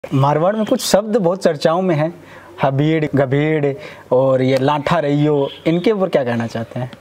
मारवाड़ में कुछ शब्द बहुत चर्चाओं में हैं, हबीड़, गभीड़ और ये लाठा रैयो, इनके ऊपर क्या कहना चाहते हैं?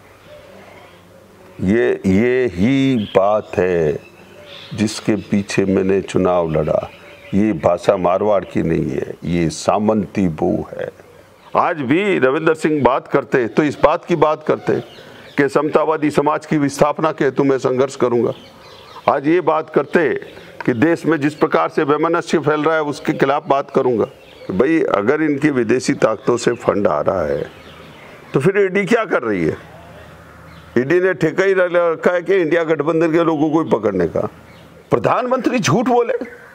ये ही बात है जिसके पीछे मैंने चुनाव लड़ा। ये भाषा मारवाड़ की नहीं है, ये सामंती बू है। आज भी रविंदर सिंह बात करते तो इस बात की बात करते कि समतावादी समाज की विस्थापना के हेतु मैं संघर्ष करूंगा। आज ये बात करते कि देश में जिस प्रकार से वैमनस्य फैल रहा है उसके खिलाफ बात करूंगा। भाई अगर इनकी विदेशी ताकतों से फंड आ रहा है तो फिर ईडी क्या कर रही है? ईडी ने ठेका ही रखा है कि इंडिया गठबंधन के लोगों को ही पकड़ने का। प्रधानमंत्री झूठ बोले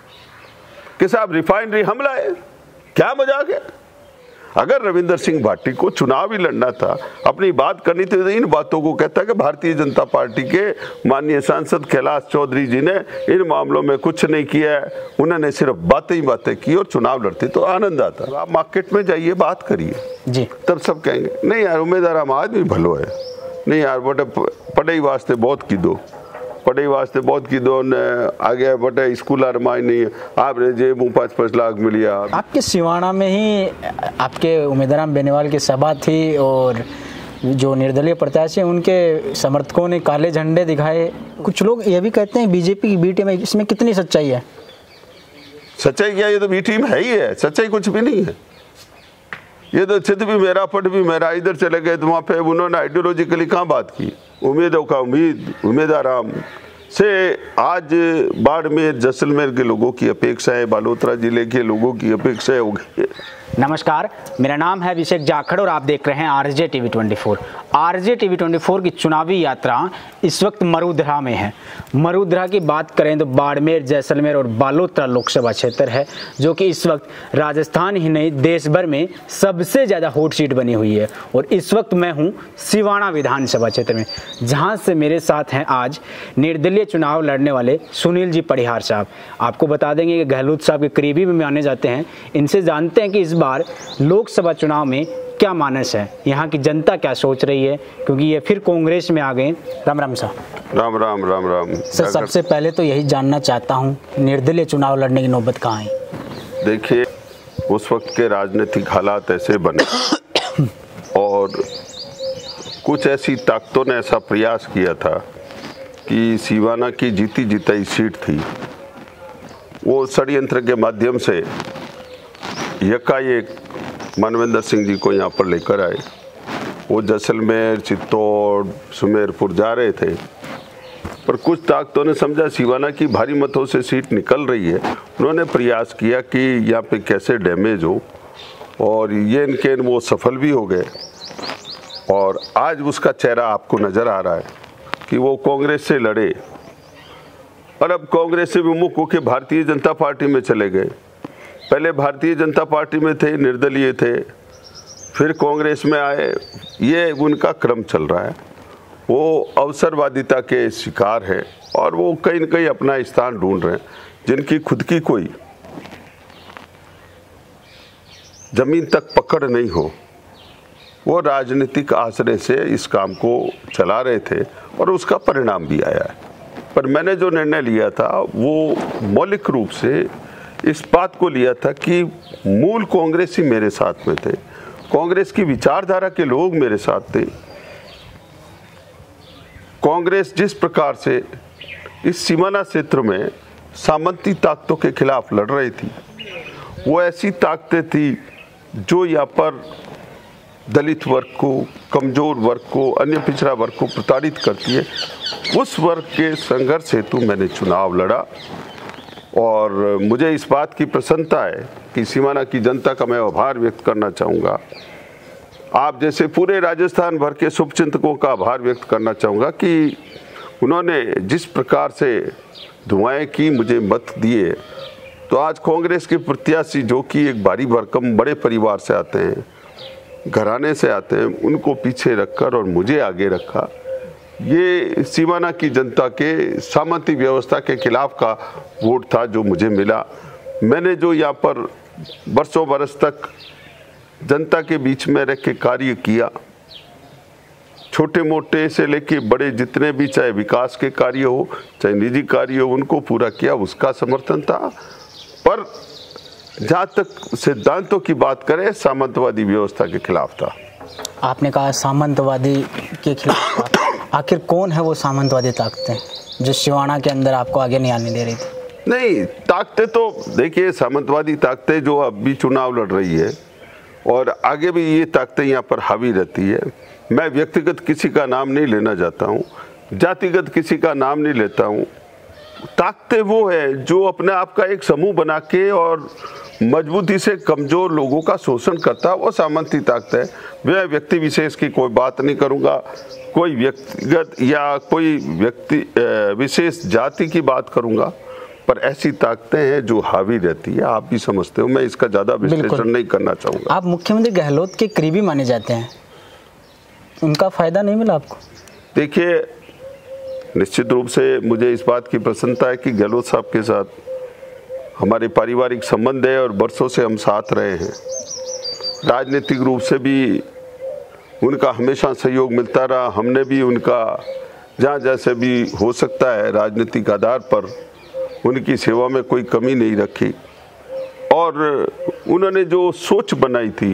कि साहब रिफाइनरी हमला है, क्या मजाक है? अगर रविंदर सिंह भाटी को चुनाव ही लड़ना था, अपनी बात करनी थी, तो इन बातों को कहता है कि भारतीय जनता पार्टी के माननीय सांसद कैलाश चौधरी जी ने इन मामलों में कुछ नहीं किया है, उन्होंने सिर्फ बातें ही बातें की और चुनाव लड़ते तो आनंद आता। आप मार्केट में जाइए, बात करिए जी, तब सब कहेंगे नहीं यार उम्मीदवार हम आदमी भलो है, नहीं यार बटे पढ़ाई वास्ते बहुत की दो, पढ़ाई वास्ते बहुत की दो ने आगे बटे स्कूल माई नहीं आप जे मुँह 5-5 लाख मिलिया। आपके सिवाना में ही आपके उम्मीदवार बेनीवाल की सभा थी और जो निर्दलीय प्रत्याशी उनके समर्थकों ने काले झंडे दिखाए। कुछ लोग ये भी कहते हैं बीजेपी की बी टीम है, इसमें कितनी सच्चाई है? सच्चाई क्या, ये तो बी टीम है ही है, सच्चाई कुछ भी नहीं है। ये तो चित भी मेरा पट भी मेरा, इधर चले गए तो वहाँ पे उन्होंने आइडियोलॉजिकली कहाँ बात की? उम्मीदों का उम्मीद आराम से आज बाड़मेर जैसलमेर के लोगों की अपेक्षाएं, बालोतरा जिले के लोगों की अपेक्षाएं हो गई। नमस्कार, मेरा नाम है अभिषेक जाखड़ और आप देख रहे हैं आरजे टीवी 24। आरजे टीवी 24 की चुनावी यात्रा इस वक्त मरुधरा में है। मरुधरा की बात करें तो बाड़मेर, जैसलमेर और बालोतरा लोकसभा क्षेत्र है, जो कि इस वक्त राजस्थान ही नहीं देश भर में सबसे ज़्यादा हॉट सीट बनी हुई है। और इस वक्त मैं हूँ सिवाना विधानसभा क्षेत्र में, जहाँ से मेरे साथ हैं आज निर्दलीय चुनाव लड़ने वाले सुनील जी परिहार साहब। आपको बता देंगे कि गहलोत साहब के करीबी भी माने जाते हैं। इनसे जानते हैं कि इस बार लोकसभा चुनाव में क्या मानस है, यहाँ की जनता क्या सोच रही है, क्योंकि ये फिर कांग्रेस में आ गए। राम राम साहब। राम राम राम राम सर, सबसे पहले तो यही जानना चाहता हूँ निर्दलीय चुनाव लड़ने की नौबत कहाँ है? देखिए, उस वक्त के राजनीतिक हालात ऐसे बने और कुछ ऐसी ताकतों ने ऐसा प्रयास किया था कि सिवाना की जीती जिताई सीट थी, वो षड्यंत्र के माध्यम से यकाएक मनविंदर सिंह जी को यहाँ पर लेकर आए। वो जैसलमेर, चित्तौड़, सुमेरपुर जा रहे थे, पर कुछ ताकतों ने समझा सिवाना की भारी मतों से सीट निकल रही है। उन्होंने प्रयास किया कि यहाँ पे कैसे डैमेज हो, और ये इनके वो सफल भी हो गए। और आज उसका चेहरा आपको नज़र आ रहा है कि वो कांग्रेस से लड़े और अब कांग्रेस से विमुख होकर भारतीय जनता पार्टी में चले गए। पहले भारतीय जनता पार्टी में थे, निर्दलीय थे, फिर कांग्रेस में आए। ये उनका क्रम चल रहा है। वो अवसरवादिता के शिकार हैं और वो कहीं न कहीं अपना स्थान ढूंढ रहे हैं। जिनकी खुद की कोई जमीन तक पकड़ नहीं हो, वो राजनीतिक आश्रय से इस काम को चला रहे थे और उसका परिणाम भी आया है। पर मैंने जो निर्णय लिया था वो मौलिक रूप से इस बात को लिया था कि मूल कांग्रेस ही मेरे साथ में थे, कांग्रेस की विचारधारा के लोग मेरे साथ थे। कांग्रेस जिस प्रकार से इस सीमाना क्षेत्र में सामंती ताकतों के खिलाफ लड़ रही थी, वो ऐसी ताकतें थी जो यहाँ पर दलित वर्ग को, कमजोर वर्ग को, अन्य पिछड़ा वर्ग को प्रताड़ित करती है। उस वर्ग के संघर्ष हेतु मैंने चुनाव लड़ा और मुझे इस बात की प्रसन्नता है कि सिवाना की जनता का मैं आभार व्यक्त करना चाहूँगा। आप जैसे पूरे राजस्थान भर के शुभचिंतकों का आभार व्यक्त करना चाहूँगा कि उन्होंने जिस प्रकार से दुआएं की, मुझे मत दिए। तो आज कांग्रेस के प्रत्याशी जो कि एक भारी भरकम बड़े परिवार से आते हैं, घराने से आते हैं, उनको पीछे रखकर और मुझे आगे रखा। ये सिवाना की जनता के सामंती व्यवस्था के खिलाफ का वोट था जो मुझे मिला। मैंने जो यहाँ पर बरसों बरस तक जनता के बीच में रह के कार्य किया, छोटे मोटे से लेके बड़े जितने भी, चाहे विकास के कार्य हो चाहे निजी कार्य हो, उनको पूरा किया, उसका समर्थन था। पर जहाँ तक सिद्धांतों की बात करें, सामंतवादी व्यवस्था के खिलाफ था। आपने कहा सामंतवादी के खिलाफ था। आखिर कौन है वो सामंतवादी ताकतें जो शिवाना के अंदर आपको आगे नहीं आने दे रही थी? नहीं, ताकतें तो देखिए, सामंतवादी ताकतें जो अब भी चुनाव लड़ रही है और आगे भी ये ताकतें यहाँ पर हावी रहती है। मैं व्यक्तिगत किसी का नाम नहीं लेना चाहता हूँ, जातिगत किसी का नाम नहीं लेता हूँ। ताकतें वो है जो अपने आप का एक समूह बना के और मजबूती से कमजोर लोगों का शोषण करता है, वो सामंती ताकत है। मैं व्यक्ति विशेष की कोई बात नहीं करूँगा, कोई व्यक्तिगत या कोई व्यक्ति विशेष जाति की बात करूँगा, पर ऐसी ताकतें हैं जो हावी रहती है। आप भी समझते हो, मैं इसका ज़्यादा विश्लेषण नहीं करना चाहूँगा। आप मुख्यमंत्री गहलोत के करीबी माने जाते हैं, उनका फायदा नहीं मिला आपको? देखिए, निश्चित रूप से मुझे इस बात की प्रसन्नता है कि गहलोत साहब के साथ हमारे पारिवारिक संबंध है और बरसों से हम साथ रहे हैं। राजनीतिक रूप से भी उनका हमेशा सहयोग मिलता रहा। हमने भी उनका जहाँ जैसे भी हो सकता है राजनीतिक आधार पर उनकी सेवा में कोई कमी नहीं रखी। और उन्होंने जो सोच बनाई थी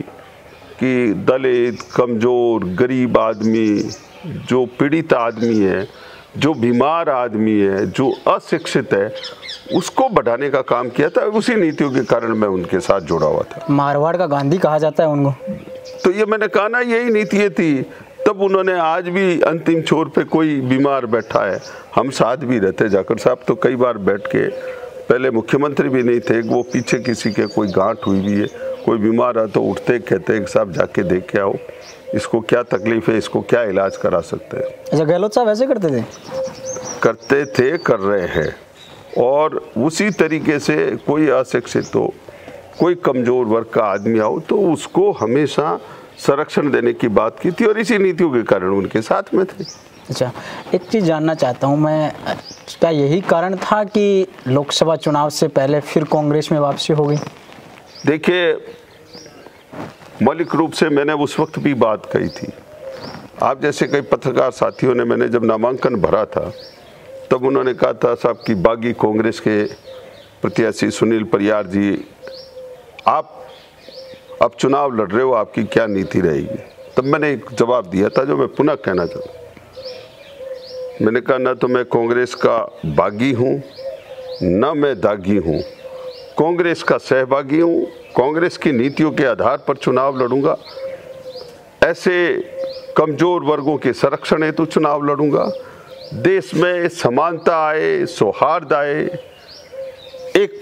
कि दलित, कमज़ोर, गरीब आदमी, जो पीड़ित आदमी है, जो बीमार आदमी है, जो अशिक्षित है, उसको बढ़ाने का काम किया था। उसी नीतियों के कारण मैं उनके साथ जुड़ा हुआ था। मारवाड़ का गांधी कहा जाता है उनको। तो ये मैंने कहा ना, यही नीतियाँ थी तब उन्होंने। आज भी अंतिम छोर पे कोई बीमार बैठा है, हम साथ भी रहते। जाकर साहब तो कई बार बैठ के, पहले मुख्यमंत्री भी नहीं थे, वो पीछे किसी के कोई गांठ हुई भी है, कोई बीमार है तो उठते कहते हैं साहब जाके देख के आओ, इसको क्या तकलीफ है, इसको क्या इलाज करा सकते हैं। अच्छा, गहलोत साहब ऐसे करते थे? करते थे, कर रहे हैं। और उसी तरीके से कोई अशिक्षित हो, कोई कमज़ोर वर्ग का आदमी आओ तो उसको हमेशा संरक्षण देने की बात की थी और इसी नीतियों के कारण उनके साथ में थे। अच्छा, एक चीज़ जानना चाहता हूँ मैं, क्या यही कारण था कि लोकसभा चुनाव से पहले फिर कांग्रेस में वापसी हो गई? देखिए, मौलिक रूप से मैंने उस वक्त भी बात कही थी। आप जैसे कई पत्रकार साथियों ने, मैंने जब नामांकन भरा था तब उन्होंने कहा था साहब कि बागी कांग्रेस के प्रत्याशी सुनील परियार जी, आप अब चुनाव लड़ रहे हो, आपकी क्या नीति रहेगी? तब मैंने एक जवाब दिया था जो मैं पुनः कहना चाहता हूँ। मैंने कहा ना तो मैं कांग्रेस का बागी हूँ, न मैं दागी हूँ, कांग्रेस का सहभागी हूँ। कांग्रेस की नीतियों के आधार पर चुनाव लड़ूंगा, ऐसे कमजोर वर्गों के संरक्षण हेतु चुनाव लड़ूंगा, देश में समानता आए, सौहार्द आए, एक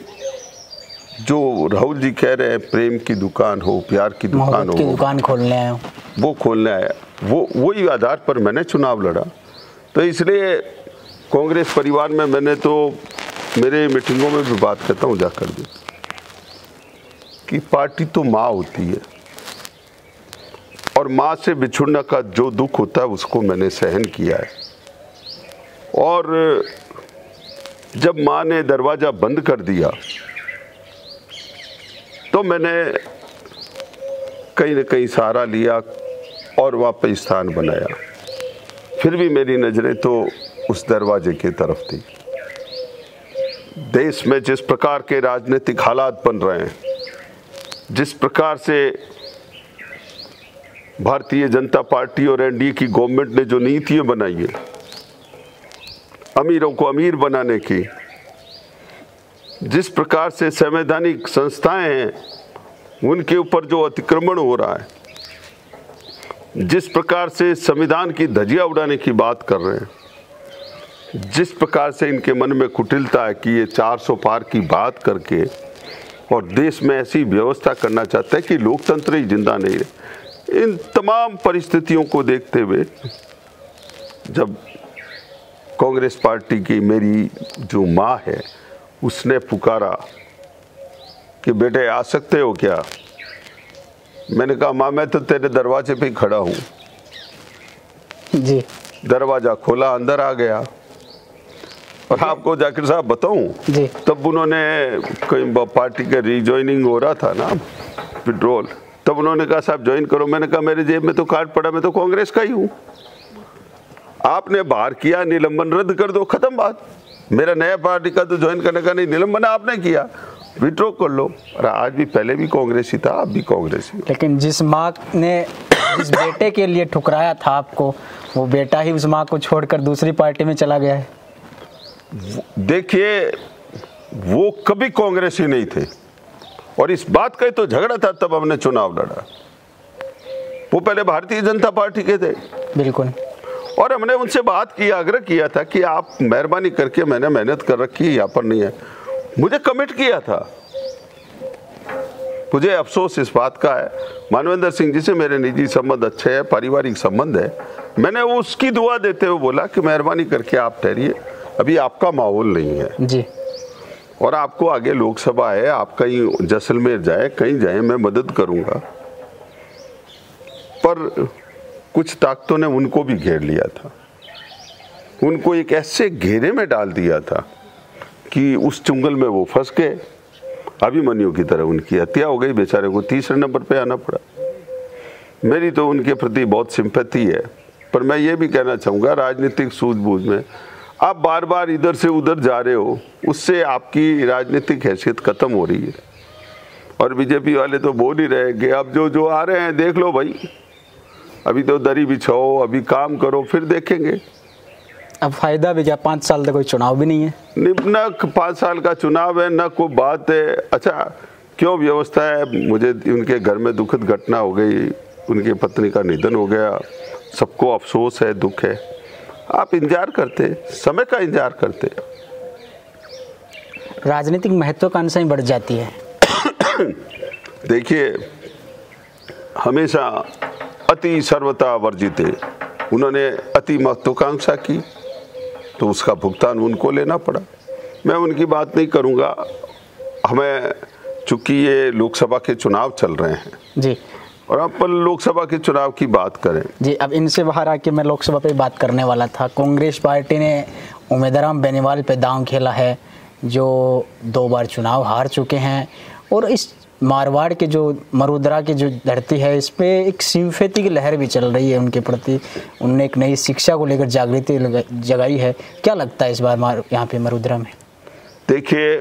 जो राहुल जी कह रहे हैं प्रेम की दुकान हो, प्यार की दुकान हो, की दुकान खोलने आए हो, वो खोलने आया, वही आधार पर मैंने चुनाव लड़ा। तो इसलिए कांग्रेस परिवार में मैंने तो मेरे मीटिंगों में भी बात करता हूँ जाकर भी कि पार्टी तो माँ होती है और माँ से बिछुड़ने का जो दुख होता है उसको मैंने सहन किया है। और जब माँ ने दरवाज़ा बंद कर दिया तो मैंने कहीं न कहीं सहारा लिया और वापस स्थान बनाया। फिर भी मेरी नज़रें तो उस दरवाजे की तरफ थी। देश में जिस प्रकार के राजनीतिक हालात बन रहे हैं, जिस प्रकार से भारतीय जनता पार्टी और एनडीए की गवर्नमेंट ने जो नीतियां बनाई है अमीरों को अमीर बनाने की, जिस प्रकार से संवैधानिक संस्थाएं हैं उनके ऊपर जो अतिक्रमण हो रहा है, जिस प्रकार से संविधान की धज्जियां उड़ाने की बात कर रहे हैं, जिस प्रकार से इनके मन में कुटिलता है कि ये 400 पार की बात करके और देश में ऐसी व्यवस्था करना चाहते हैं कि लोकतंत्र ही जिंदा नहीं रहे। इन तमाम परिस्थितियों को देखते हुए जब कांग्रेस पार्टी की मेरी जो माँ है उसने पुकारा कि बेटे आ सकते हो क्या, मैंने कहा माँ मैं तो तेरे दरवाजे पे ही खड़ा हूँ जी। दरवाज़ा खोला, अंदर आ गया। और आपको जाकिर साहब बताऊं, तब उन्होंने कहीं पार्टी का रिजॉइनिंग हो रहा था ना, विड्रॉल, तब उन्होंने कहा साहब ज्वाइन करो। मैंने कहा मेरे जेब में तो कार्ड पड़ा, मैं तो कांग्रेस का ही हूँ। आपने बाहर किया, निलंबन रद्द कर दो, खत्म बात। मेरा नया पार्टी का तो ज्वाइन करने का नहीं, निलंबन आपने किया। विड्रॉ कर लो। और आज भी, पहले भी कांग्रेसी था, अब भी कांग्रेसी। लेकिन जिस माँ ने जिस बेटे के लिए ठुकराया था आपको, वो बेटा ही उस माँ को छोड़कर दूसरी पार्टी में चला गया है। देखिए, वो कभी कांग्रेसी नहीं थे, और इस बात का तो झगड़ा था, तब हमने चुनाव लड़ा। वो पहले भारतीय जनता पार्टी के थे। बिल्कुल। और हमने उनसे बात की, आग्रह किया था कि आप मेहरबानी करके, मैंने मेहनत कर रखी है, यहाँ पर नहीं है। मुझे कमिट किया था। मुझे अफसोस इस बात का है, मानवेंद्र सिंह जी से मेरे निजी संबंध अच्छे हैं, पारिवारिक संबंध है। मैंने उसकी दुआ देते हुए बोला कि मेहरबानी करके आप ठहरिए, अभी आपका माहौल नहीं है जी, और आपको आगे लोकसभा है, आप कहीं जैसलमेर जाए, कहीं जाए, मैं मदद करूंगा। पर कुछ ताकतों ने उनको भी घेर लिया था, उनको एक ऐसे घेरे में डाल दिया था कि उस चुंगल में वो फंस गए। अभिमन्यु की तरह उनकी हत्या हो गई, बेचारे को तीसरे नंबर पे आना पड़ा। मेरी तो उनके प्रति बहुत सिंपैथी है, पर मैं ये भी कहना चाहूँगा, राजनीतिक सूझबूझ में आप बार बार इधर से उधर जा रहे हो, उससे आपकी राजनीतिक हैसियत खत्म हो रही है। और बीजेपी वाले तो बोल ही रहे कि अब जो आ रहे हैं देख लो भाई, अभी तो दरी बिछाओ, अभी काम करो, फिर देखेंगे। अब फायदा भी क्या, 5 साल तक कोई चुनाव भी नहीं है। न 5 साल का चुनाव है, न कोई बात है। अच्छा, क्यों व्यवस्था है? मुझे उनके घर में दुखद घटना हो गई, उनकी पत्नी का निधन हो गया, सबको अफसोस है, दुख है। आप इंतजार करते, समय का इंतजार करते। राजनीतिक महत्वाकांक्षा बढ़ जाती है। देखिए, हमेशा अति सर्वथा वर्जित है। उन्होंने अति महत्वाकांक्षा की तो उसका भुगतान उनको लेना पड़ा। मैं उनकी बात नहीं करूंगा। हमें, चूंकि ये लोकसभा के चुनाव चल रहे हैं जी, और अपन लोकसभा के चुनाव की बात करें जी, अब इनसे बाहर आके मैं लोकसभा पे बात करने वाला था। कांग्रेस पार्टी ने उम्मीदवार बेनीवाल पे दांव खेला है, जो 2 बार चुनाव हार चुके हैं, और इस मारवाड़ के जो मरुधरा की जो धरती है, इस पे एक सिंपैथी की लहर भी चल रही है उनके प्रति। उन्होंने एक नई शिक्षा को लेकर जागृति जगाई है। क्या लगता है इस बार यहाँ पे मरुधरा में? देखिए,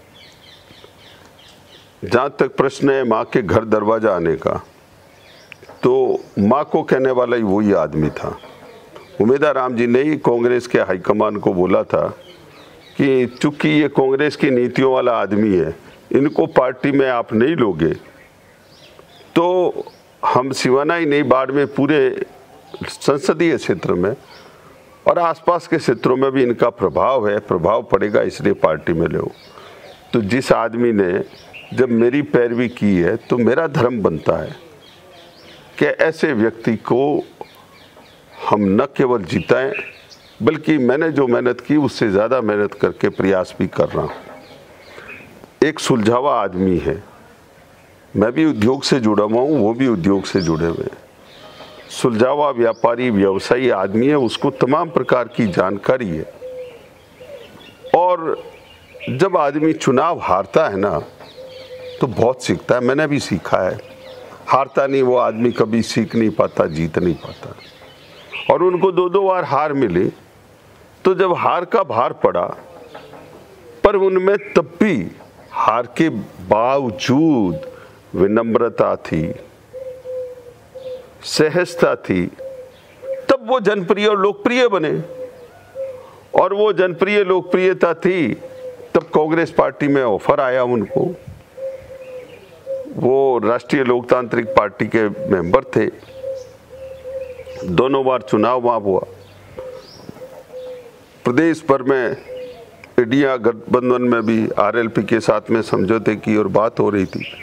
जहाँ तक प्रश्न है माँ के घर दरवाजा आने का, तो माँ को कहने वाला ही वही आदमी था। उमेदवार राम जी ने ही कांग्रेस के हाईकमान को बोला था कि चूंकि ये कांग्रेस की नीतियों वाला आदमी है, इनको पार्टी में आप नहीं लोगे तो हम सिवाना ही नहीं, बाड़मेर पूरे संसदीय क्षेत्र में और आसपास के क्षेत्रों में भी इनका प्रभाव है, प्रभाव पड़ेगा, इसलिए पार्टी में लो। तो जिस आदमी ने जब मेरी पैरवी की है तो मेरा धर्म बनता है कि ऐसे व्यक्ति को हम न केवल जिताएं, बल्कि मैंने जो मेहनत की उससे ज़्यादा मेहनत करके प्रयास भी कर रहा हूँ। एक सुलझावा आदमी है, मैं भी उद्योग से जुड़ा हुआ हूँ, वो भी उद्योग से जुड़े हुए हैं। सुलझावा व्यापारी, व्यवसायी आदमी है, उसको तमाम प्रकार की जानकारी है। और जब आदमी चुनाव हारता है ना, तो बहुत सीखता है। मैंने भी सीखा है, हारता नहीं वो आदमी कभी सीख नहीं पाता, जीत नहीं पाता। और उनको 2-2 बार हार मिली, तो जब हार का भार पड़ा, पर उनमें तब भी हार के बावजूद विनम्रता थी, सहजता थी, तब वो जनप्रिय और लोकप्रिय बने। और वो जनप्रिय लोकप्रियता थी, तब कांग्रेस पार्टी में ऑफर आया उनको। वो राष्ट्रीय लोकतांत्रिक पार्टी के मेंबर थे, 2 बार चुनाव वहां हुआ। प्रदेश भर में इंडिया गठबंधन में भी आरएलपी के साथ में समझौते की और बात हो रही थी।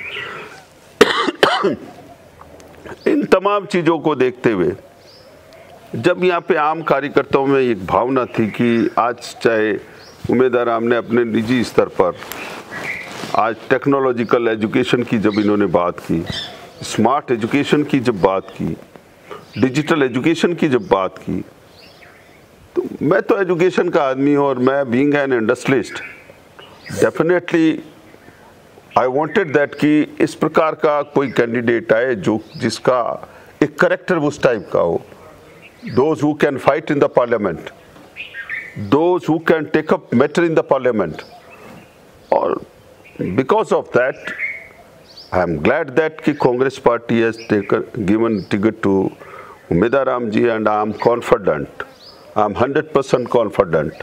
इन तमाम चीज़ों को देखते हुए जब यहाँ पे आम कार्यकर्ताओं में एक भावना थी कि आज चाहे उमेदवार राम ने अपने निजी स्तर पर आज टेक्नोलॉजिकल एजुकेशन की जब इन्होंने बात की, स्मार्ट एजुकेशन की जब बात की, डिजिटल एजुकेशन की जब बात की, तो मैं तो एजुकेशन का आदमी हूँ और मैं being an industrialist definitely I wanted that कि इस प्रकार का कोई कैंडिडेट आए जो जिसका एक करेक्टर उस टाइप का हो। Those who can fight in the parliament, those who can take up matter in the parliament। और because of that, I am glad that ki Congress party has given ticket to Umedaram ji, and I am confident, I am 100% confident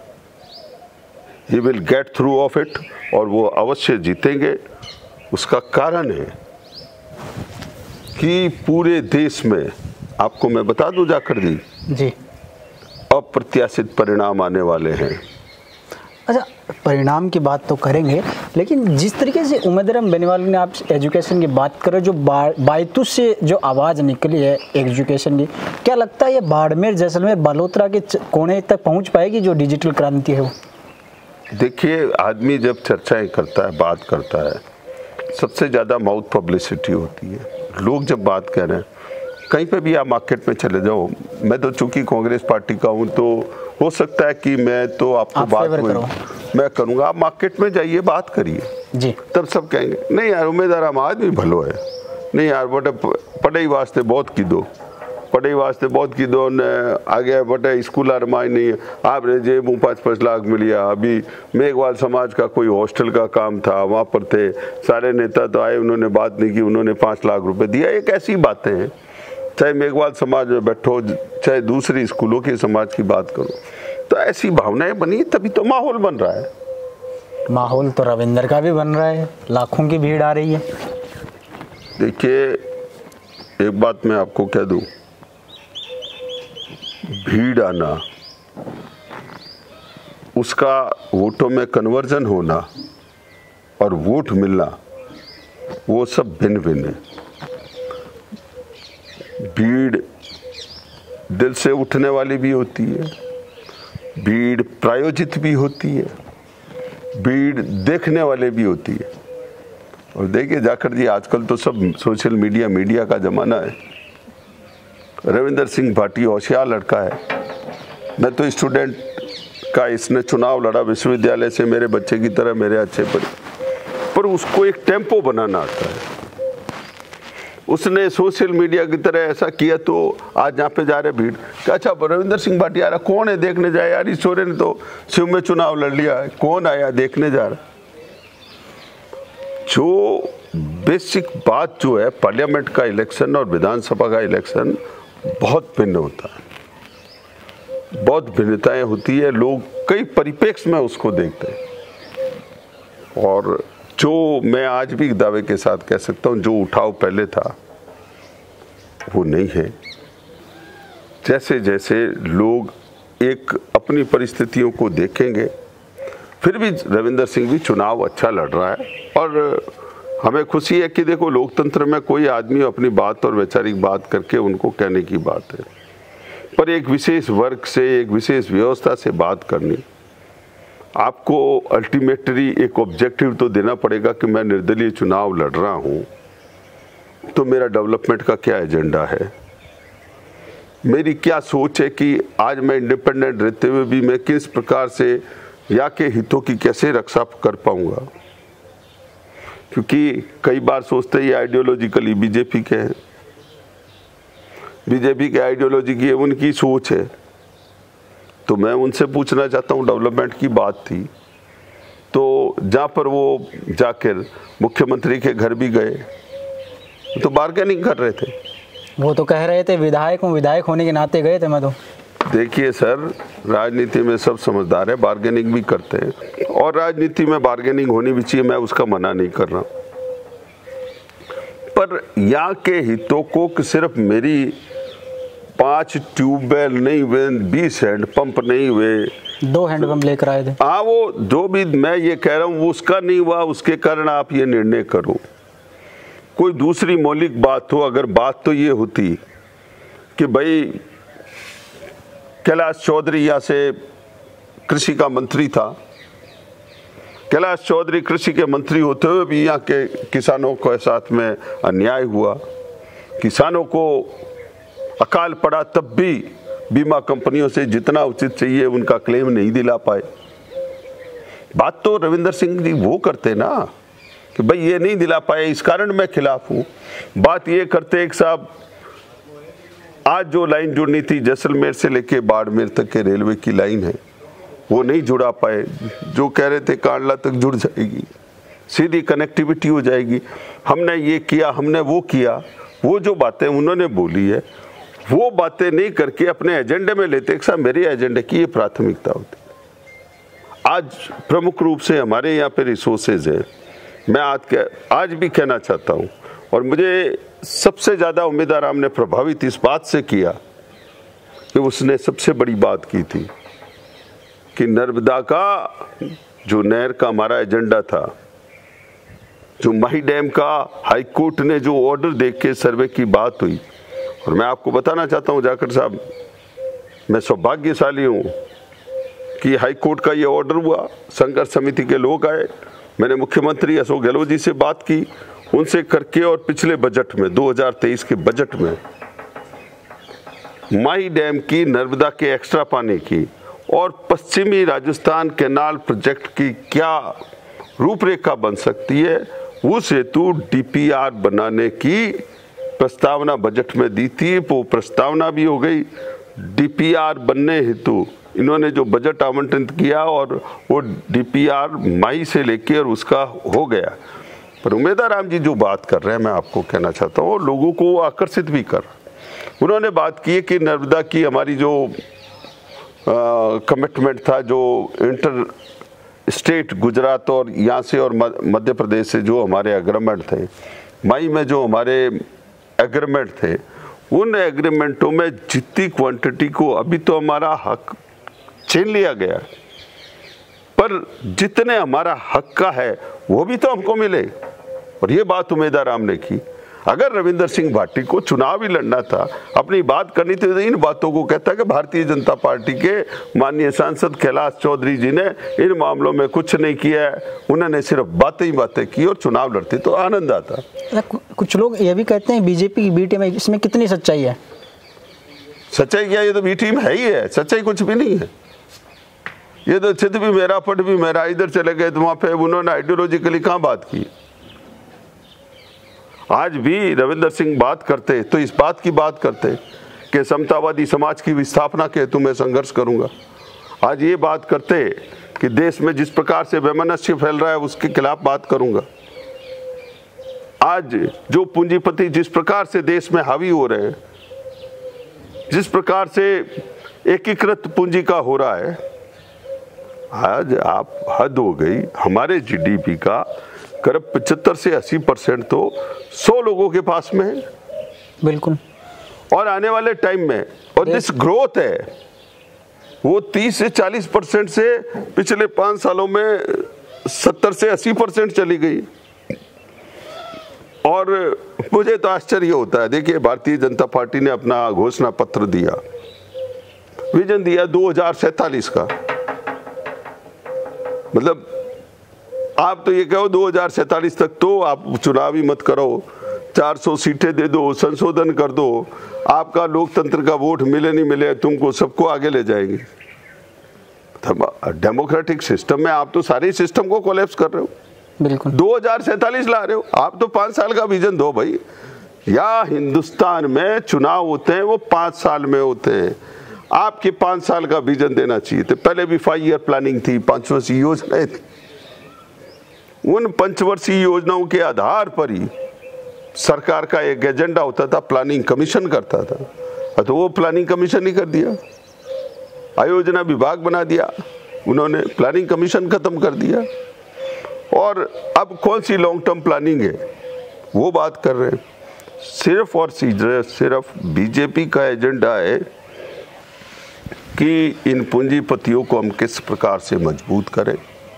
he will get through of it, और वो अवश्य जीतेंगे। उसका कारण है कि पूरे देश में, आपको मैं बता दूं जाकर जी, अप्रत्याशित परिणाम आने वाले हैं। अच्छा, परिणाम की बात तो करेंगे, लेकिन जिस तरीके से उमेदराम बेनीवाल ने आप एजुकेशन की बात कर रहे हो, जो बायतूस से जो आवाज़ निकली है एजुकेशन की, क्या लगता है ये बाड़मेर, जैसलमेर, बालोतरा के कोने तक पहुंच पाएगी जो डिजिटल क्रांति है वो? देखिए, आदमी जब चर्चाएं करता है, बात करता है, सबसे ज़्यादा माउथ पब्लिसिटी होती है। लोग जब बात कर रहे हैं, कहीं पे भी आप मार्केट में चले जाओ, मैं तो चूंकि कांग्रेस पार्टी का हूँ तो हो सकता है कि मैं तो आपको बात मैं करूँगा, आप मार्केट में जाइए, बात करिए जी, तब सब कहेंगे नहीं यार उम्मीदवार आदमी भलो है, नहीं यार बटे पढ़ाई वास्ते बहुत की दो, पढ़ाई वास्ते बहुत की दो ने आगे बटे स्कूल आरमाई नहीं है, आप जे मुँह 5-5 लाख मिलिया। अभी मेघवाल समाज का कोई हॉस्टल का काम था, वहाँ पर थे सारे नेता तो आए, उन्होंने बात नहीं की, उन्होंने 5 लाख रुपए दिया। एक ऐसी बातें हैं, चाहे मेघवाल समाज में बैठो, चाहे दूसरी स्कूलों के समाज की बात करो, तो ऐसी भावनाएं बनी, तभी तो माहौल बन रहा है। माहौल तो रविंदर का भी बन रहा है, लाखों की भीड़ आ रही है। देखिए, एक बात मैं आपको कह दूं, भीड़ आना, उसका वोटों में कन्वर्जन होना और वोट मिलना, वो सब भिन्न भिन्न है। भीड़ दिल से उठने वाली भी होती है, भीड़ प्रायोजित भी होती है, भीड़ देखने वाले भी होती है। और देखिए जाखड़ जी, आजकल तो सब सोशल मीडिया का ज़माना है। रविंदर सिंह भाटी होशियार लड़का है, मैं तो स्टूडेंट का इसने चुनाव लड़ा विश्वविद्यालय से, मेरे बच्चे की तरह मेरे अच्छे पर उसको एक टेम्पो बनाना आता है। उसने सोशल मीडिया की तरह ऐसा किया तो आज यहाँ पे जा रहे भीड़, अच्छा रविंदर सिंह भाटी आ रहा, कौन है देखने जाए यार, इस छोरे ने तो शिव में चुनाव लड़ लिया है, कौन आया देखने जा रहा। जो बेसिक बात जो है, पार्लियामेंट का इलेक्शन और विधानसभा का इलेक्शन बहुत भिन्न होता है, बहुत भिन्नताएं होती है, लोग कई परिप्रेक्ष्य में उसको देखते हैं। और जो मैं आज भी दावे के साथ कह सकता हूं, जो उठाव पहले था वो नहीं है। जैसे जैसे लोग एक अपनी परिस्थितियों को देखेंगे, फिर भी रविंदर सिंह भी चुनाव अच्छा लड़ रहा है। और हमें खुशी है कि देखो, लोकतंत्र में कोई आदमी अपनी बात और वैचारिक बात करके उनको कहने की बात है, पर एक विशेष वर्ग से, एक विशेष व्यवस्था से बात करनी, आपको अल्टीमेटली एक ऑब्जेक्टिव तो देना पड़ेगा कि मैं निर्दलीय चुनाव लड़ रहा हूँ, तो मेरा डेवलपमेंट का क्या एजेंडा है, मेरी क्या सोच है कि आज मैं इंडिपेंडेंट रहते हुए भी मैं किस प्रकार से या के हितों की कैसे रक्षा कर पाऊंगा। क्योंकि कई बार सोचते हैं ये आइडियोलॉजिकली बीजेपी के हैं, बीजेपी के आइडियोलॉजी की है, उनकी सोच है। तो मैं उनसे पूछना चाहता हूँ, डेवलपमेंट की बात थी तो जहाँ पर वो जाकर मुख्यमंत्री के घर भी गए तो बार्गेनिंग कर रहे थे, वो तो कह रहे थे विधायक होने के नाते गए थे। मैं तो देखिए सर, राजनीति में सब समझदार है, बार्गेनिंग भी करते हैं, और राजनीति में बार्गेनिंग होनी भी चाहिए, मैं उसका मना नहीं कर रहा। पर यहाँ के हितों को सिर्फ मेरी 5 ट्यूबवेल नहीं हुए, 20 हैंडपंप नहीं हुए, 2 हैंडपंप लेकर आए थे, हाँ वो जो भी मैं ये कह रहा हूँ उसका नहीं हुआ, उसके कारण आप ये निर्णय करो। कोई दूसरी मौलिक बात हो, अगर बात तो ये होती कि भाई कैलाश चौधरी यहाँ से कृषि का मंत्री था, कैलाश चौधरी कृषि के मंत्री होते हुए भी यहाँ के किसानों के साथ में अन्याय हुआ, किसानों को अकाल पड़ा, तब भी बीमा कंपनियों से जितना उचित चाहिए उनका क्लेम नहीं दिला पाए। बात तो रविंदर सिंह जी वो करते ना कि भाई ये नहीं दिला पाए, इस कारण मैं खिलाफ हूँ। बात ये करते एक साहब, आज जो लाइन जुड़नी थी जैसलमेर से लेके बाड़मेर तक के रेलवे की लाइन है, वो नहीं जुड़ा पाए, जो कह रहे थे कांडला तक जुड़ जाएगी, सीधी कनेक्टिविटी हो जाएगी। हमने ये किया, हमने वो किया, वो जो बातें उन्होंने बोली है वो बातें नहीं करके अपने एजेंडे में लेते कि साहब मेरे एजेंडे की ये प्राथमिकता होती। आज प्रमुख रूप से हमारे यहाँ पे रिसोर्सेज है। मैं आज भी कहना चाहता हूँ, और मुझे सबसे ज़्यादा उम्मीद आराम ने प्रभावित इस बात से किया कि उसने सबसे बड़ी बात की थी कि नर्मदा का जो नहर का हमारा एजेंडा था, जो माही डैम का हाई कोर्ट ने जो ऑर्डर देख के सर्वे की बात हुई, और मैं आपको बताना चाहता हूं जाकर साहब, मैं सौभाग्यशाली हूं कि हाई कोर्ट का ये ऑर्डर हुआ, संघर्ष समिति के लोग आए, मैंने मुख्यमंत्री अशोक गहलोत जी से बात की, उनसे करके, और पिछले बजट में 2023 के बजट में माही डैम की, नर्मदा के एक्स्ट्रा पानी की और पश्चिमी राजस्थान कैनाल प्रोजेक्ट की क्या रूपरेखा बन सकती है, उस हेतु डीपीआर बनाने की प्रस्तावना बजट में दी थी। वो प्रस्तावना भी हो गई। डीपीआर बनने हेतु इन्होंने जो बजट आवंटित किया और वो डीपीआर माही से लेके और उसका हो गया। पर उमेदाराम जी जो बात कर रहे हैं, मैं आपको कहना चाहता हूँ, लोगों को आकर्षित भी कर, उन्होंने बात की कि नर्मदा की हमारी जो कमिटमेंट था, जो इंटर स्टेट गुजरात और यहाँ से और मध्य प्रदेश से जो हमारे एग्रीमेंट थे, माही में जो हमारे एग्रीमेंट थे, उन एग्रीमेंटों में जितनी क्वांटिटी को अभी तो हमारा हक छीन लिया गया, पर जितने हमारा हक का है वो भी तो हमको मिले। और ये बात उमेदाराम ने की। अगर रविंदर सिंह भाटी को चुनाव ही लड़ना था, अपनी बात करनी थी, तो इन बातों को कहता कि भारतीय जनता पार्टी के माननीय सांसद कैलाश चौधरी जी ने इन मामलों में कुछ नहीं किया है, उन्होंने सिर्फ बातें ही बातें की और चुनाव लड़ती तो आनंद आता। कुछ लोग ये भी कहते हैं बीजेपी की बी टीम है, इसमें कितनी सच्चाई है? सच्चाई क्या, ये तो बी टीम है ही है, सच्चाई कुछ भी नहीं है। ये तो चित भी मेरा पट भी मेरा, इधर चले गए तो वहां पे उन्होंने आइडियोलॉजिकली कहाँ बात की। आज भी रविंदर सिंह बात करते तो इस बात की बात करते कि समतावादी समाज की स्थापना के हेतु मैं संघर्ष करूंगा। आज ये बात करते कि देश में जिस प्रकार से वैमनस्य फैल रहा है उसके खिलाफ बात करूंगा। आज जो पूंजीपति जिस प्रकार से देश में हावी हो रहे हैं, जिस प्रकार से एकीकृत पूंजी का हो रहा है, आज आप हद हो गई। हमारे जीडीपी का करीब 75 से 80% तो 100 लोगों के पास में है। बिल्कुल। और आने वाले टाइम में, और दिस ग्रोथ है वो 30 से 40% से पिछले 5 सालों में 70 से 80% चली गई। और मुझे तो आश्चर्य होता है, देखिए भारतीय जनता पार्टी ने अपना घोषणा पत्र दिया, विजन दिया 2047 का, मतलब आप तो ये कहो 2047 तक तो आप चुनाव ही मत करो, 400 सीटें दे दो, संशोधन कर दो, आपका लोकतंत्र का वोट मिले नहीं मिले तुमको सबको आगे ले जाएंगे। डेमोक्रेटिक सिस्टम में आप तो सारे सिस्टम को कोलैप्स कर रहे हो। बिल्कुल। 2047 ला रहे हो आप, तो 5 साल का विजन दो भाई। या हिंदुस्तान में चुनाव होते हैं वो 5 साल में होते हैं, आपके 5 साल का विजन देना चाहिए। तो पहले भी 5 ईयर प्लानिंग थी, 5 वर्षीय योजनाएं थी, उन पंचवर्षीय योजनाओं के आधार पर ही सरकार का एक एजेंडा होता था, प्लानिंग कमीशन करता था। तो वो प्लानिंग कमीशन ही कर दिया, आयोजना विभाग बना दिया उन्होंने, प्लानिंग कमीशन खत्म कर दिया। और अब कौन सी लॉन्ग टर्म प्लानिंग है वो बात कर रहे हैं। सिर्फ और सिर्फ बीजेपी का एजेंडा है कि इन पूंजीपतियों को हम किस प्रकार से मजबूत करें,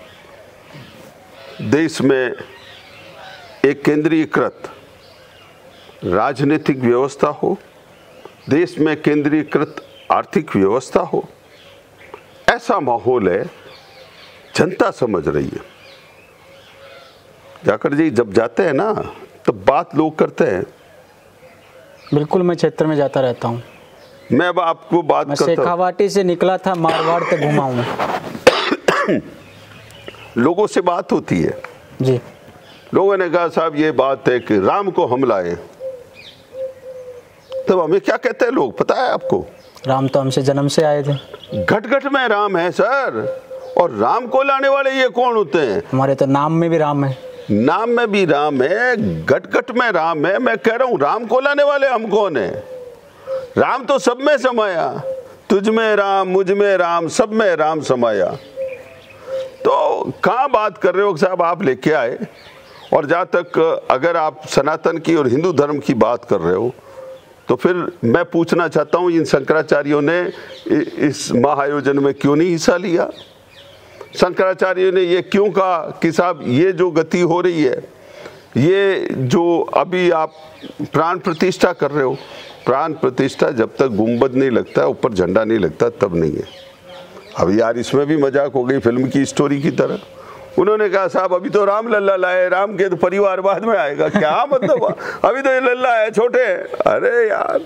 देश में एक केंद्रीकृत राजनीतिक व्यवस्था हो, देश में केंद्रीकृत आर्थिक व्यवस्था हो, ऐसा माहौल है, जनता समझ रही है। जाकर जी जब जाते हैं ना तो बात लोग करते हैं। बिल्कुल, मैं क्षेत्र में जाता रहता हूँ। मैं अब आपको बात करता हूँ, शेखावाटी से निकला था, मारवाड़ तक घुमा हूँ। लोगों से बात होती है जी। लोगों ने कहा साहब ये बात है कि राम को हम लाए, तब हमें क्या कहते हैं लोग पता है आपको? राम तो हमसे जन्म से आए थे। घट घट में राम है सर, और राम को लाने वाले ये कौन होते हैं? हमारे तो नाम में भी राम है। नाम में भी राम है, घट घट में राम है। मैं कह रहा हूं राम को लाने वाले हम कौन है? राम तो सब में समाया, तुझ में राम, मुझ में राम, सब में राम समाया। तो कहां बात कर रहे हो साहब आप लेके आए। और जहां तक अगर आप सनातन की और हिंदू धर्म की बात कर रहे हो तो फिर मैं पूछना चाहता हूं इन शंकराचार्यों ने इस महाआयोजन में क्यों नहीं हिस्सा लिया? शंकराचार्यों ने ये क्यों कहा कि साहब ये जो गति हो रही है, ये जो अभी आप प्राण प्रतिष्ठा कर रहे हो, प्राण प्रतिष्ठा जब तक गुंबद नहीं लगता, ऊपर झंडा नहीं लगता, तब नहीं है। अब यार इसमें भी मजाक हो गई फिल्म की स्टोरी की तरह। उन्होंने कहा साहब अभी तो राम लल्ला लाए, राम के तो परिवार बाद में आएगा। क्या मतलब अभी तो ये लल्ला है, छोटे। अरे यार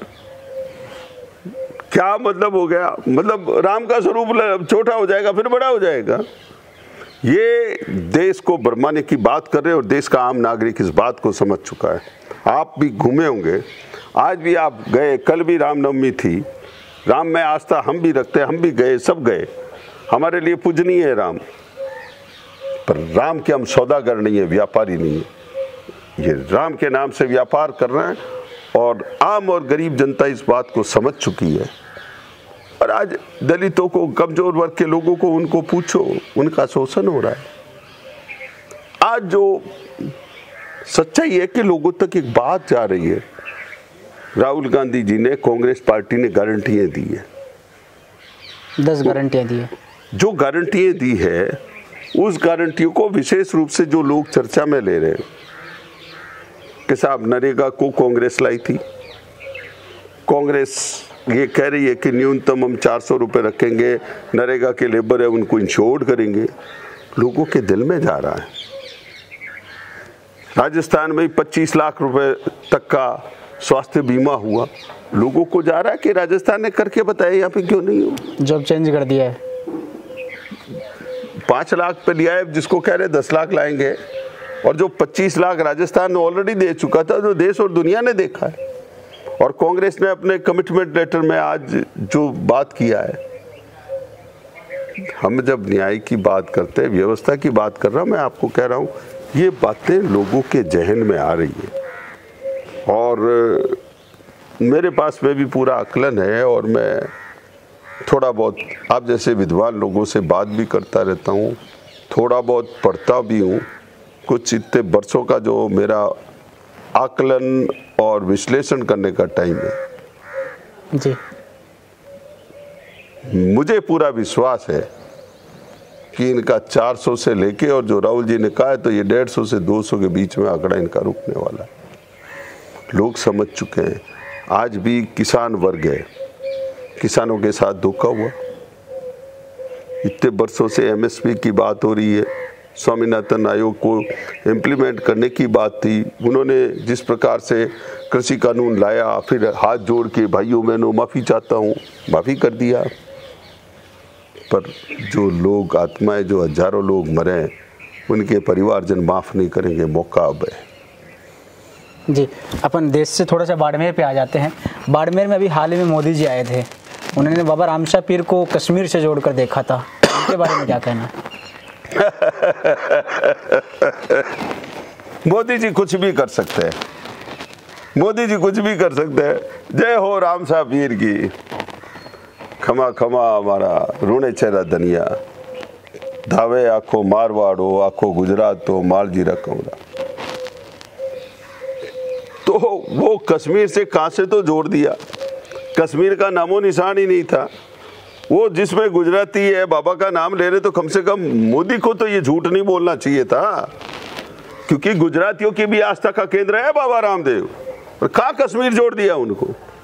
क्या मतलब हो गया? मतलब राम का स्वरूप छोटा हो जाएगा फिर बड़ा हो जाएगा। ये देश को भरमाने की बात कर रहे हैं और देश का आम नागरिक इस बात को समझ चुका है। आप भी घूमे होंगे, आज भी आप गए, कल भी रामनवमी थी। राम में आस्था हम भी रखते हैं, हम भी गए, सब गए। हमारे लिए पूजनीय है राम, पर राम के हम सौदागर नहीं है, व्यापारी नहीं है। ये राम के नाम से व्यापार कर रहे हैं और आम और गरीब जनता इस बात को समझ चुकी है। और आज दलितों को, कमजोर वर्ग के लोगों को, उनको पूछो, उनका शोषण हो रहा है। आज जो सच्चाई है कि लोगों तक एक बात जा रही है, राहुल गांधी जी ने, कांग्रेस पार्टी ने गारंटियां दी है, 10 गारंटियां दी है। जो गारंटियां दी है उस गारंटियों को विशेष रूप से जो लोग चर्चा में ले रहे हैं कि साहब नरेगा को कांग्रेस लाई थी। कांग्रेस ये कह रही है कि न्यूनतम हम 400 रुपये रखेंगे, नरेगा के लेबर है उनको इंश्योर्ड करेंगे। लोगों के दिल में जा रहा है। राजस्थान में 25 लाख रुपए तक का स्वास्थ्य बीमा हुआ। लोगों को जा रहा है कि राजस्थान ने करके बताया, यहाँ पे क्यों नहीं हो? जॉब चेंज कर दिया है, 5 लाख पे लिया है, जिसको कह रहे 10 लाख लाएंगे। और जो 25 लाख राजस्थान ने ऑलरेडी दे चुका था, जो देश और दुनिया ने देखा है। और कांग्रेस ने अपने कमिटमेंट लेटर में आज जो बात किया है, हम जब न्याय की बात करते हैं, व्यवस्था की बात कर रहा हूं, मैं आपको कह रहा हूं ये बातें लोगों के जहन में आ रही है। और मेरे पास में भी पूरा आकलन है और मैं थोड़ा बहुत आप जैसे विद्वान लोगों से बात भी करता रहता हूँ, थोड़ा बहुत पढ़ता भी हूँ। कुछ इतने वर्षों का जो मेरा आकलन और विश्लेषण करने का टाइम है जी, मुझे पूरा विश्वास है कि इनका 400 से लेके, और जो राहुल जी ने कहा है तो ये 150 से 200 के बीच में आंकड़ा इनका रुकने वाला है। लोग समझ चुके हैं। आज भी किसान वर्ग है, किसानों के साथ धोखा हुआ। इतने वर्षों से एमएसपी की बात हो रही है, स्वामीनाथन आयोग को इम्प्लीमेंट करने की बात थी। उन्होंने जिस प्रकार से कृषि कानून लाया, फिर हाथ जोड़ के भाइयों बहनों माफ़ी चाहता हूँ, माफ़ी कर दिया। पर जो लोग आत्माएं, जो हजारों लोग मरे, उनके परिवारजन माफ़ नहीं करेंगे। मौका अब है जी। अपन देश से थोड़ा सा बाड़मेर पे आ जाते हैं। बाड़मेर में अभी हाल ही में मोदी जी आए थे, उन्होंने बाबा रामशाह पीर को कश्मीर से जोड़कर देखा था, उनके बारे में क्या कहना है? मोदी जी कुछ भी कर सकते हैं, मोदी जी कुछ भी कर सकते हैं। जय हो रामशाह पीर की। खमा खमा हमारा रूणे चेहरा धनिया, धावे आखो मारवाड़ो, आखो गुजरात हो, मालजीरा कमरा। तो वो कश्मीर से कहां से तो जोड़ दिया, कश्मीर का नामो निशान ही नहीं था। वो जिसमें गुजराती है बाबा का नाम ले रहे, तो कम से कम मोदी को तो ये झूठ नहीं बोलना चाहिए था, क्योंकि गुजरातियों की भी आस्था का केंद्र है बाबा रामदेव, और कहां कश्मीर जोड़ दिया उनको।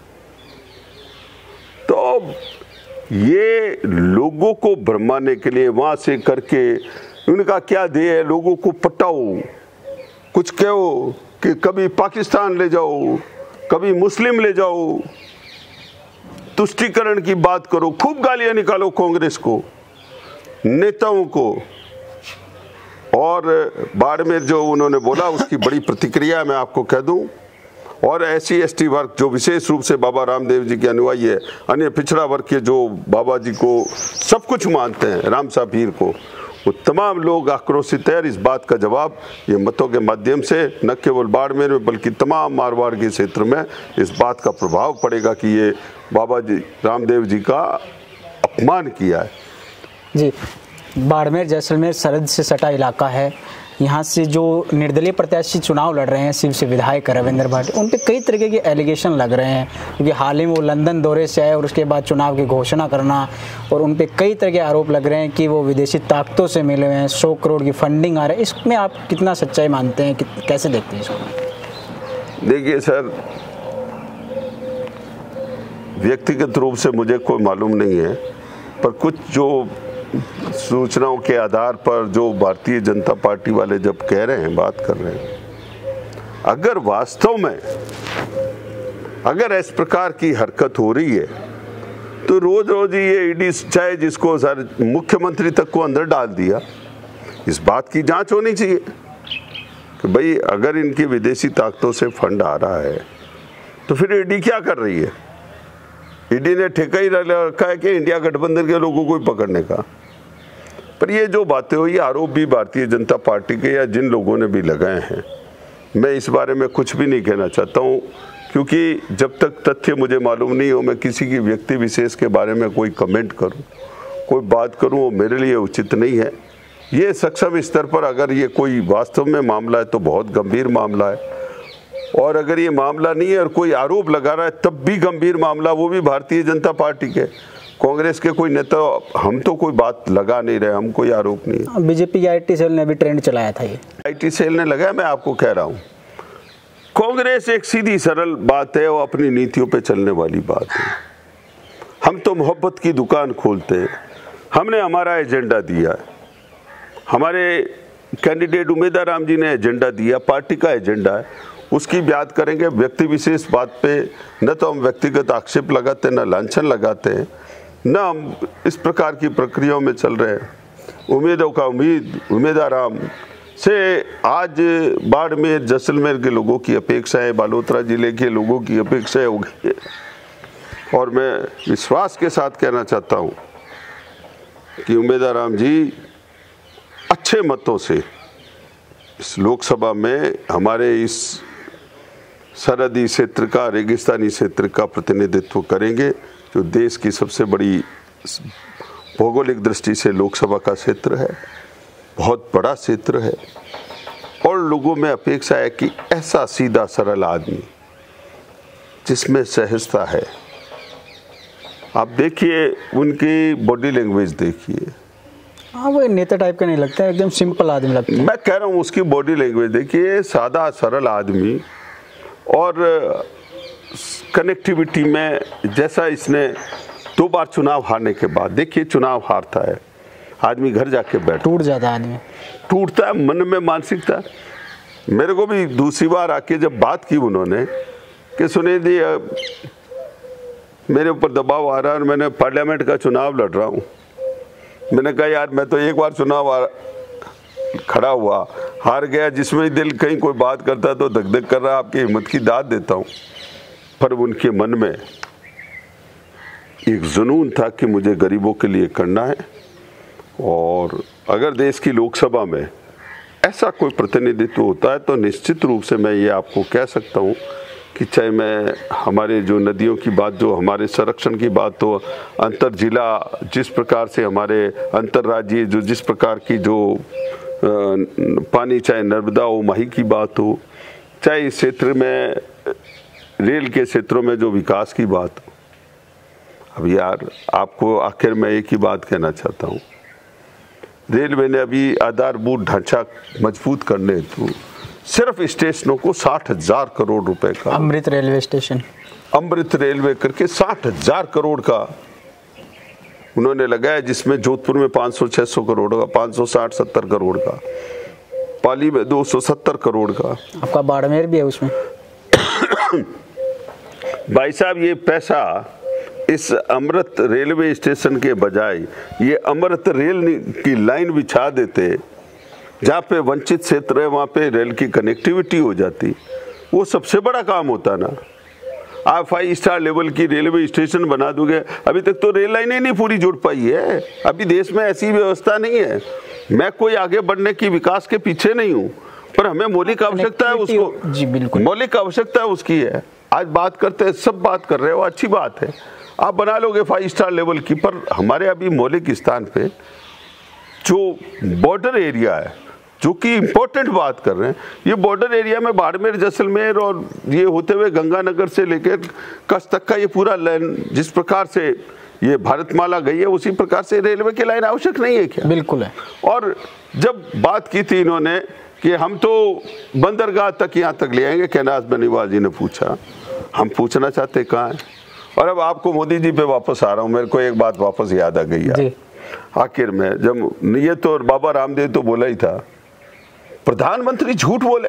तो ये लोगों को भरमाने के लिए वहां से करके, उनका क्या ध्येय है, लोगों को पटाओ, कुछ कहो कि कभी पाकिस्तान ले जाओ, कभी मुस्लिम ले जाओ, तुष्टीकरण की बात करो, खूब गालियां निकालो कांग्रेस को, नेताओं को। और बाड़मेर जो उन्होंने बोला उसकी बड़ी प्रतिक्रिया मैं आपको कह दूं। और SC ST वर्ग जो विशेष रूप से बाबा रामदेव जी के अनुयायी है, अन्य पिछड़ा वर्ग के जो बाबा जी को सब कुछ मानते हैं, रामशाह पीर को, वो तमाम लोग आक्रोशित है। इस बात का जवाब ये मतों के माध्यम से न केवल बाड़मेर में बल्कि तमाम मारवाड़ के क्षेत्र में इस बात का प्रभाव पड़ेगा कि ये बाबा जी रामदेव जी का अपमान किया है। जी, बाड़मेर जैसलमेर सरहद से सटा इलाका है। यहाँ से जो निर्दलीय प्रत्याशी चुनाव लड़ रहे हैं शिव से विधायक रविंद्र भट्ट, उन पे कई तरीके के एलिगेशन लग रहे हैं क्योंकि हाल ही में वो लंदन दौरे से आए और उसके बाद चुनाव की घोषणा करना, और उन पे कई तरह के आरोप लग रहे हैं कि वो विदेशी ताकतों से मिले हुए हैं, 100 करोड़ की फंडिंग आ रही है। इसमें आप कितना सच्चाई मानते हैं, कैसे देखते हैं इसको? देखिए सर, व्यक्तिगत रूप से मुझे कोई मालूम नहीं है, पर कुछ जो सूचनाओं के आधार पर जो भारतीय जनता पार्टी वाले जब कह रहे हैं, बात कर रहे हैं, अगर वास्तव में अगर इस प्रकार की हरकत हो रही है तो रोज रोज ये ईडी चाहे जिसको सर मुख्यमंत्री तक को अंदर डाल दिया, इस बात की जांच होनी चाहिए कि भाई अगर इनकी विदेशी ताकतों से फंड आ रहा है तो फिर ईडी क्या कर रही है। ईडी ने ठेका ही रखा है कि इंडिया गठबंधन के लोगों को ही पकड़ने का। पर ये जो बातें हुई, आरोप भी भारतीय जनता पार्टी के या जिन लोगों ने भी लगाए हैं, मैं इस बारे में कुछ भी नहीं कहना चाहता हूँ, क्योंकि जब तक तथ्य मुझे मालूम नहीं हो मैं किसी की व्यक्ति विशेष के बारे में कोई कमेंट करूँ, कोई बात करूँ, वो मेरे लिए उचित नहीं है। ये सक्षम स्तर पर अगर ये कोई वास्तव में मामला है तो बहुत गंभीर मामला है, और अगर ये मामला नहीं है और कोई आरोप लगा रहा है तब भी गंभीर मामला, वो भी भारतीय जनता पार्टी के, कांग्रेस के कोई नेता। हम तो कोई बात लगा नहीं रहे, हम कोई आरोप नहीं। बीजेपी की आईटी सेल ने भी ट्रेंड चलाया था, ये आईटी सेल ने लगाया। मैं आपको कह रहा हूँ, कांग्रेस एक सीधी सरल बात है, वो अपनी नीतियों पे चलने वाली बात है। हम तो मोहब्बत की दुकान खोलते हैं, हमने हमारा एजेंडा दिया है, हमारे कैंडिडेट उमेदवार राम जी ने एजेंडा दिया, पार्टी का एजेंडा है, उसकी बात करेंगे। व्यक्ति विशेष बात पे न तो हम व्यक्तिगत आक्षेप लगाते, न लांछन लगाते हैं, न हम इस प्रकार की प्रक्रियाओं में चल रहे हैं। उम्मीदों का उम्मीदवार राम से आज बाड़मेर जैसलमेर के लोगों की अपेक्षाएं, बालोतरा जिले के लोगों की अपेक्षाएं हो गई है, और मैं विश्वास के साथ कहना चाहता हूं कि उम्मीदवार राम जी अच्छे मतों से इस लोकसभा में हमारे इस सरहदी क्षेत्र का, रेगिस्तानी क्षेत्र का प्रतिनिधित्व करेंगे, जो देश की सबसे बड़ी भौगोलिक दृष्टि से लोकसभा का क्षेत्र है, बहुत बड़ा क्षेत्र है। और लोगों में अपेक्षा है कि ऐसा सीधा सरल आदमी जिसमें सहजता है। आप देखिए उनकी बॉडी लैंग्वेज देखिए, हाँ वो नेता टाइप का नहीं लगता है, एकदम सिंपल आदमी लगता है। मैं कह रहा हूँ उसकी बॉडी लैंग्वेज देखिए, सादा सरल आदमी, और कनेक्टिविटी में जैसा इसने 2 बार चुनाव हारने के बाद, देखिए चुनाव हारता है आदमी, घर जाके बैठ टूट जाता है आदमी, टूटता है मन में मानसिकता। मेरे को भी दूसरी बार आके जब बात की उन्होंने कि सुनील जी मेरे ऊपर दबाव आ रहा है और मैंने पार्लियामेंट का चुनाव लड़ रहा हूँ, मैंने कहा यार मैं तो एक बार चुनाव खड़ा हुआ, हार गया, जिसमें दिल कहीं कोई बात करता है तो धक धक कर रहा है, आपकी हिम्मत की दाद देता हूँ। पर उनके मन में एक जुनून था कि मुझे गरीबों के लिए करना है, और अगर देश की लोकसभा में ऐसा कोई प्रतिनिधित्व होता है तो निश्चित रूप से मैं ये आपको कह सकता हूँ कि चाहे मैं हमारे जो नदियों की बात, जो हमारे संरक्षण की बात हो, अंतर जिला जिस प्रकार से हमारे अंतर्राज्यीय जो जिस प्रकार की जो पानी, चाहे नर्मदा हो, माही की बात हो, चाहे इस क्षेत्र में रेल के क्षेत्रों में जो विकास की बात हो। अब यार आपको आखिर में एक ही बात कहना चाहता हूँ, रेलवे ने अभी आधारभूत ढांचा मजबूत करने हेतु सिर्फ स्टेशनों को 60,000 करोड़ रुपए का, Amrit railway station, Amrit railway करके 60,000 करोड़ का उन्होंने लगाया, जिसमें जोधपुर में 500-600 करोड़ का, 560-70 करोड़ का, पाली में 270 करोड़ का, आपका बाड़मेर भी है उसमें। भाई साहब ये पैसा इस अमृत रेलवे स्टेशन के बजाय ये अमृत रेल की लाइन बिछा देते, जहाँ पे वंचित क्षेत्र है वहाँ पे रेल की कनेक्टिविटी हो जाती, वो सबसे बड़ा काम होता ना। आप 5 स्टार लेवल की रेलवे स्टेशन बना दोगे, अभी तक तो रेल लाइनें नहीं पूरी जुड़ पाई है, अभी देश में ऐसी व्यवस्था नहीं है। मैं कोई आगे बढ़ने की विकास के पीछे नहीं हूँ, पर हमें मौलिक आवश्यकता है उसको। जी बिल्कुल, मौलिक आवश्यकता है उसकी है। आज बात करते हैं, सब बात कर रहे हो, अच्छी बात है, आप बना लोगे 5 स्टार लेवल की, पर हमारे अभी मौलिक स्थान पे जो बॉर्डर एरिया है, जो कि इम्पोर्टेंट बात कर रहे हैं, ये बॉर्डर एरिया में बाड़मेर, जैसलमेर और ये होते हुए गंगानगर से लेकर कच्छ तक का ये पूरा लाइन, जिस प्रकार से ये भारतमाला गई है, उसी प्रकार से रेलवे की लाइन आवश्यक नहीं है क्या? बिल्कुल है। और जब बात की थी इन्होंने कि हम तो बंदरगाह तक यहाँ तक ले आएंगे, कैनाज बेनीवाल जी ने पूछा, हम पूछना चाहते कहाँ है। और अब आपको मोदी जी पे वापस आ रहा हूँ, मेरे को एक बात वापस याद आ गई है आखिर में, जब ये तो बाबा रामदेव तो बोला ही था, प्रधानमंत्री झूठ बोले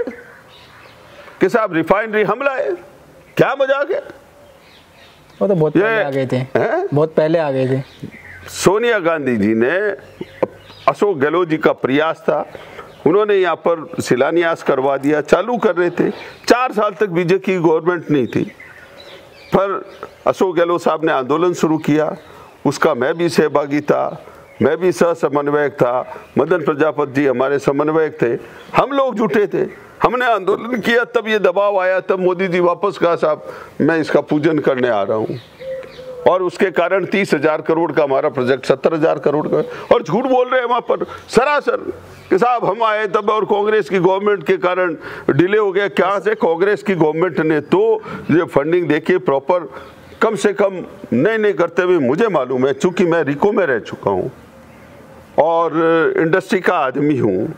कि साहब रिफाइनरी हम लाए, क्या मजाक है? वो तो बहुत पहले आ गए थे, बहुत पहले आ गए थे। सोनिया गांधी जी ने, अशोक गहलोत जी का प्रयास था, उन्होंने यहाँ पर शिलान्यास करवा दिया, चालू कर रहे थे। 4 साल तक बीजेपी की गवर्नमेंट नहीं थी, पर अशोक गहलोत साहब ने आंदोलन शुरू किया, उसका मैं भी सहभागी था, मैं भी सह समन्वयक था, मदन प्रजापति जी हमारे समन्वयक थे, हम लोग जुटे थे, हमने आंदोलन किया, तब ये दबाव आया, तब मोदी जी वापस कहा साहब मैं इसका पूजन करने आ रहा हूँ, और उसके कारण 30,000 करोड़ का हमारा प्रोजेक्ट 70,000 करोड़ का, और झूठ बोल रहे हैं वहाँ पर सरासर कि साहब हम आए तब और कांग्रेस की गवर्नमेंट के कारण डिले हो गया। क्या से कांग्रेस की गवर्नमेंट ने तो ये फंडिंग देखिए प्रॉपर कम से कम नहीं करते हुए, मुझे मालूम है, चूंकि मैं रिको में रह चुका हूँ और इंडस्ट्री का आदमी हूँ,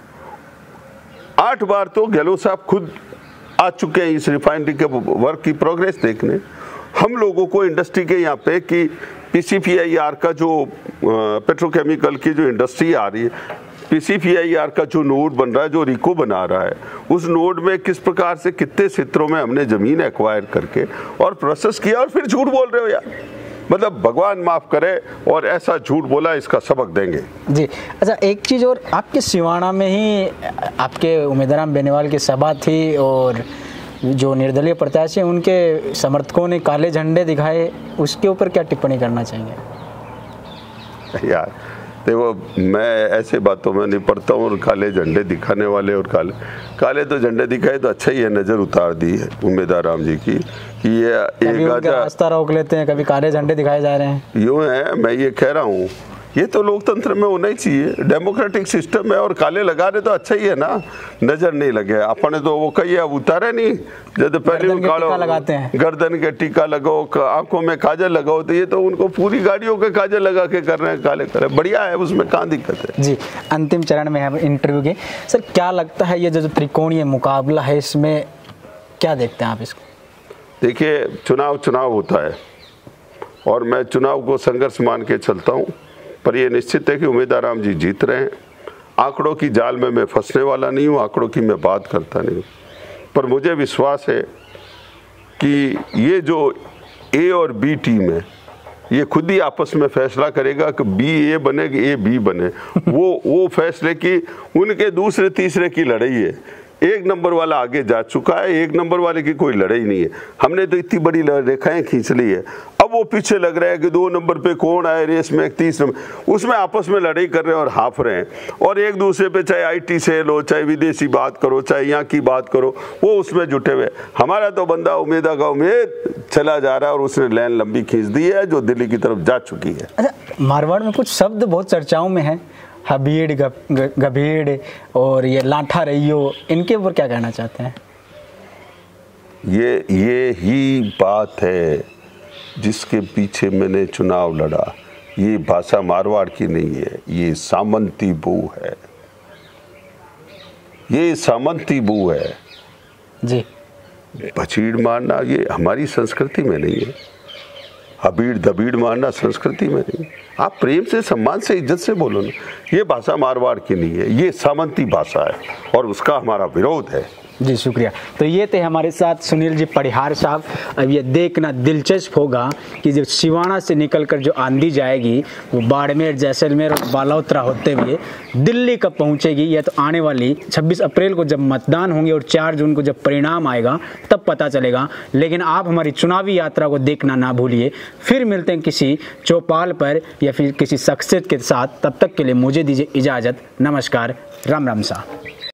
8 बार तो गहलोत साहब खुद आ चुके हैं इस रिफाइनरी के वर्क की प्रोग्रेस देखने। हम लोगों को इंडस्ट्री के यहाँ पे कि पीसीपीआईआर का जो पेट्रोकेमिकल की जो इंडस्ट्री आ रही है, पीसीपीआईआर का जो नोड बन रहा है, जो रिको बना रहा है, उस नोड में किस प्रकार से कितने क्षेत्रों में हमने ज़मीन एक्वायर करके और प्रोसेस किया, और फिर झूठ बोल रहे हो यार। मतलब भगवान माफ़ करे, और ऐसा झूठ बोला इसका सबक देंगे जी। अच्छा, एक चीज़ और, आपके सिवाना में ही आपके उम्मीदवार बेनीवाल की सभा थी और जो निर्दलीय प्रत्याशी उनके समर्थकों ने काले झंडे दिखाए, उसके ऊपर क्या टिप्पणी करना चाहेंगे? यार देखो, मैं ऐसे बातों में नहीं पड़ता हूँ, और काले झंडे दिखाने वाले और काले तो झंडे दिखाए तो अच्छा ही है, नज़र उतार दी है उम्मीदवार राम जी की कि ये एक रास्ता रोक लेते हैं, कभी काले झंडे दिखाए जा रहे हैं। यूँ है, मैं ये कह रहा हूँ, ये तो लोकतंत्र में होना ही चाहिए, डेमोक्रेटिक सिस्टम है, और काले लगा रहे तो अच्छा ही है ना, नजर नहीं लगे। अपने तो वो कही अब उतारे नहीं, जब पहले लगाते हैं, गर्दन के टीका लगाओ, आंखों में काजल लगाओ, तो ये तो उनको पूरी गाड़ियों के काजल लगा के कर रहे हैं, काले करे, बढ़िया है, उसमें कहाँ दिक्कत है जी। अंतिम चरण में है इंटरव्यू के, सर क्या लगता है ये जो त्रिकोणीय मुकाबला है, इसमें क्या देखते हैं आप इसको? देखिए, चुनाव होता है, और मैं चुनाव को संघर्ष मान के चलता हूँ, पर यह निश्चित है कि उम्मीदवार राम जी जीत रहे हैं। आंकड़ों की जाल में मैं फंसने वाला नहीं हूँ, आंकड़ों की मैं बात करता नहीं हूँ, पर मुझे विश्वास है कि ये जो ए और बी टीम है, ये खुद ही आपस में फैसला करेगा कि बी ए बने कि ए बी बने। वो फैसले की उनके दूसरे तीसरे की लड़ाई है। 1 नंबर वाला आगे जा चुका है, 1 नंबर वाले की कोई लड़ाई नहीं है। हमने तो इतनी बड़ी रेखाएं खींच ली है, अब वो पीछे लग रहा है कि 2 नंबर पे कौन आए रेस में, 30 नंबर, उसमें आपस में लड़ाई कर रहे हैं और हाफ रहे हैं, और एक दूसरे पे चाहे आईटी सेल हो, चाहे विदेशी बात करो, चाहे यहाँ की बात करो, वो उसमें जुटे हुए। हमारा तो बंदा उम्मीदा का उम्मीद चला जा रहा है, और उसने लाइन लंबी खींच दी है जो दिल्ली की तरफ जा चुकी है। अच्छा, मारवाड़ में कुछ शब्द बहुत चर्चाओं में है, हबीड़, गभीड़ और ये लाठा रहियो, इनके ऊपर क्या कहना चाहते हैं? ये ही बात है जिसके पीछे मैंने चुनाव लड़ा। ये भाषा मारवाड़ की नहीं है, ये सामंती बू है, ये सामंती बू है जी। भचीड़ मारना ये हमारी संस्कृति में नहीं है, हबीड़ दबीड़ मारना संस्कृति में नहीं। आप प्रेम से, सम्मान से, इज्जत से बोलो ना। ये भाषा मारवाड़ की नहीं है, ये सामंती भाषा है, और उसका हमारा विरोध है। जी शुक्रिया। तो ये थे हमारे साथ सुनील जी परिहार साहब। अब ये देखना दिलचस्प होगा कि जब सिवाना से निकलकर जो आंधी जाएगी वो बाड़मेर, जैसलमेर और बालोतरा होते हुए दिल्ली कब पहुंचेगी, यह तो आने वाली 26 अप्रैल को जब मतदान होंगे और 4 जून को जब परिणाम आएगा तब पता चलेगा। लेकिन आप हमारी चुनावी यात्रा को देखना ना भूलिए। फिर मिलते हैं किसी चौपाल पर या फिर किसी शख्सियत के साथ। तब तक के लिए मुझे दीजिए इजाज़त। नमस्कार, राम राम साहब।